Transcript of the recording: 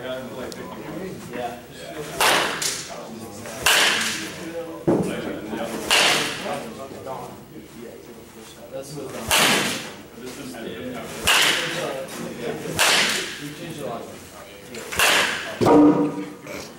got into like 50 points. Yeah. That's what This is we changed a lot.